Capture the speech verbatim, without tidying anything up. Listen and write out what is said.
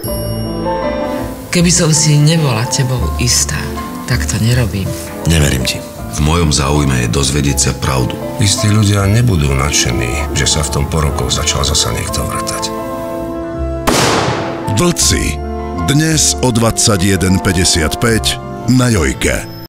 Keby som si nebola tebou istá, tak to nerobím. Neverím ti. V mojom záujme je dozvedieť sa pravdu. Istí ľudia nebudú nadšení, že sa v tom po rokoch začal zasa niekto vrtať. Vlci. Dnes o dvadsaťjeden päťdesiatpäť na Jojke.